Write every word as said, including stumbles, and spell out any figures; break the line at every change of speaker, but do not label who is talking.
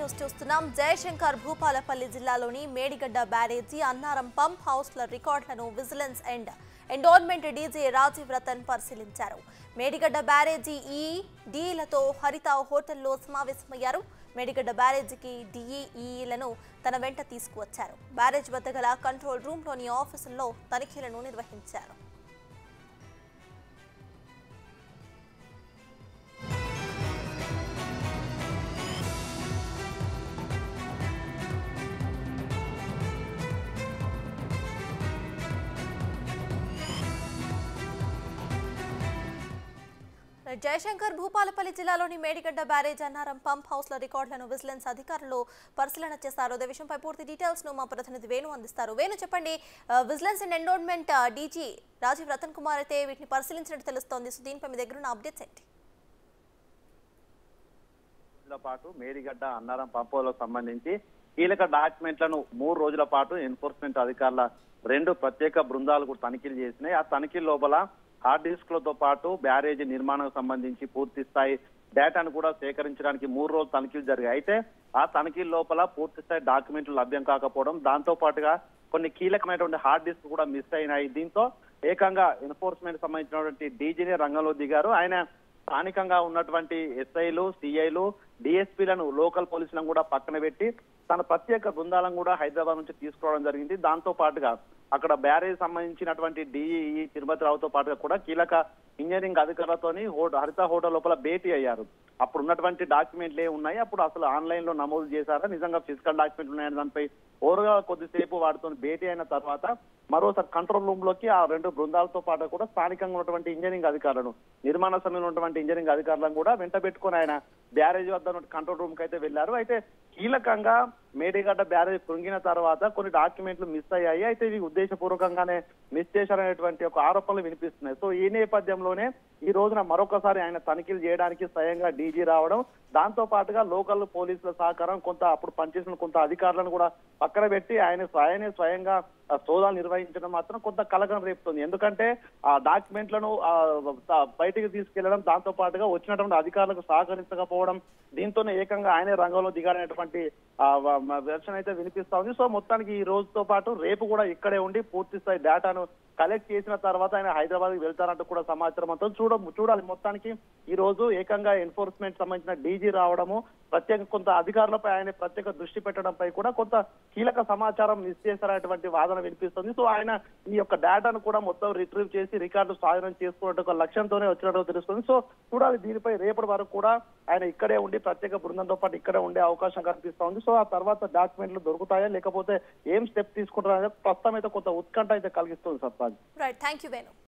News చూస్తున్నాం. జయశంకర్ భూపాలపల్లి జిల్లాలోని Medigadda barrage Annaram pump హౌస్ల రికార్డులను vigilance and enforcement DG Rajiv Ratan పరిశీలించారు. మేడిగడ్డ బ్యారేజీ ఈ డీలతో హరిత హోటల్లో సమావేశమయ్యారు. మేడిగడ్డ బ్యారేజీకి డిఈఈలను తన వెంట తీసుకువచ్చారు. బ్యారేజ్ వద్ద గల కంట్రోల్ రూమ్లోని ఆఫీసుల్లో తనిఖీలను నిర్వహించారు. జయశంకర్ భూపాలపల్లి జిల్లాలోని మేడిగడ్డ బ్యారేజ్ అన్నారం పంప్ హౌస్ల రికార్డులను విజిలెన్స్ అధికారులు పరిశీలన చేశారు. అదే విషయంపై పూర్తి డీటెయిల్స్ ను మా ప్రతినిధి వేణు అందిస్తారు. వేణు, చెప్పండి. Vigilance and enforcement DG Rajiv Ratan Kumar అయితే వీటిని పరిశీలించినట్టు తెలుస్తోంది. సో దీనిపై మీ దగ్గర ఉన్న అప్డేట్స్ ఏంటి?
పాటు మేడిగడ్డ అన్నారం పంపులకు సంబంధించి కీలక డాక్యుమెంట్లను మూడు రోజుల పాటు ఎన్ఫోర్స్మెంట్ అధికారుల రెండు ప్రత్యేక బృందాలు కూడా తనిఖీలు చేసినాయి. ఆ తనిఖీల లోపల హార్డ్ డిస్క్లతో పాటు బ్యారేజీ నిర్మాణం సంబంధించి పూర్తి స్థాయి డేటాను కూడా సేకరించడానికి మూడు రోజులు తనిఖీలు జరిగాయి. అయితే ఆ తనిఖీల లోపల పూర్తి స్థాయి డాక్యుమెంట్లు లభ్యం కాకపోవడం, దాంతో పాటుగా కొన్ని కీలకమైనటువంటి హార్డ్ డిస్క్ కూడా మిస్ అయినాయి. దీంతో ఏకంగా ఎన్ఫోర్స్మెంట్ సంబంధించినటువంటి డీజీని రంగంలో దిగారు. ఆయన స్థానికంగా ఉన్నటువంటి ఎస్ఐలు, సిఐలు, డిఎస్పీలను, లోకల్ పోలీసులను కూడా పక్కన పెట్టి తన ప్రత్యేక బృందాలను కూడా హైదరాబాద్ నుంచి తీసుకోవడం జరిగింది. దాంతో పాటుగా అక్కడ బ్యారేజ్ సంబంధించినటువంటి డిఈఈ తిరుపతిరావుతో పాటుగా కూడా కీలక ఇంజనీరింగ్ అధికారులతోని హరిత హోటల్ లోపల భేటీ అయ్యారు. అప్పుడు ఉన్నటువంటి డాక్యుమెంట్లు ఏ ఉన్నాయి, అప్పుడు అసలు ఆన్లైన్ లో నమోదు చేశారా, నిజంగా ఫిజికల్ డాక్యుమెంట్లు ఉన్నాయని దానిపై ఓరుగా కొద్దిసేపు వాటితో భేటీ అయిన తర్వాత మరోసారి కంట్రోల్ రూమ్ లోకి ఆ రెండు బృందాలతో పాటు కూడా స్థానికంగా ఉన్నటువంటి ఇంజనీరింగ్ అధికారులను, నిర్మాణ సమయంలో ఉన్నటువంటి ఇంజనీరింగ్ అధికారులను కూడా వెంట పెట్టుకుని ఆయన బ్యారేజ్ వద్ద కంట్రోల్ రూమ్ కి అయితే వెళ్లారు. అయితే కీలకంగా మేడిగడ్డ బ్యారేజ్ కృంగిన తర్వాత కొన్ని డాక్యుమెంట్లు మిస్ అయ్యాయి. అయితే ఇవి ఉద్దేశపూర్వకంగానే మిస్ చేశారనేటువంటి ఒక ఆరోపణలు వినిపిస్తున్నాయి. సో ఈ నేపథ్యంలోనే ఈ రోజున మరొకసారి ఆయన తనిఖీలు చేయడానికి స్వయంగా డీజీ రావడం, దాంతో పాటుగా లోకల్ పోలీసుల సహకారం, కొంత అప్పుడు పనిచేసిన కొంత అధికారులను కూడా పక్కన పెట్టి ఆయన స్వయనే స్వయంగా సోదాలు నిర్వహించడం మాత్రం కొంత కలకలం రేపుతుంది. ఎందుకంటే ఆ డాక్యుమెంట్లను బయటికి తీసుకెళ్లడం, దాంతో పాటుగా వచ్చినటువంటి అధికారులకు సహకరించకపోవడం, దీంతోనే ఏకంగా ఆయనే రంగంలో దిగాడనేటువంటి వెర్షన్ అయితే వినిపిస్తా ఉంది. సో మొత్తానికి ఈ రోజుతో పాటు రేపు కూడా ఇక్కడే ఉండి పూర్తి స్థాయి డేటాను కలెక్ట్ చేసిన తర్వాత ఆయన హైదరాబాద్ కి వెళ్తారంటూ కూడా సమాచారం అంతా చూడ చూడాలి. మొత్తానికి ఈ రోజు ఏకంగా ఎన్ఫోర్స్మెంట్ సంబంధించిన డీజీ రావడము, ప్రత్యేక కొంత అధికారులపై ఆయన ప్రత్యేక దృష్టి పెట్టడంపై కూడా కొంత కీలక సమాచారం మిస్ చేశారనేటువంటి వాదన వినిపిస్తుంది. సో ఆయన ఈ యొక్క డేటాను కూడా మొత్తం రిట్రీవ్ చేసి రికార్డు స్వాధీనం చేసుకోవడం ఒక లక్ష్యంతోనే వచ్చినట్టు తెలుస్తుంది. సో చూడాలి, దీనిపై రేపటి వరకు కూడా ఆయన ఇక్కడే ఉండి ప్రత్యేక బృందంతో పాటు ఇక్కడే ఉండే అవకాశం కనిపిస్తా ఉంది. సో ఆ తర్వాత డాక్యుమెంట్లు దొరుకుతాయా లేకపోతే ఏం స్టెప్ తీసుకుంటారనేది ప్రస్తుతం అయితే కొంత ఉత్కంఠ అయితే కలిగిస్తుంది. సత్తా.
Right, thank you Venu.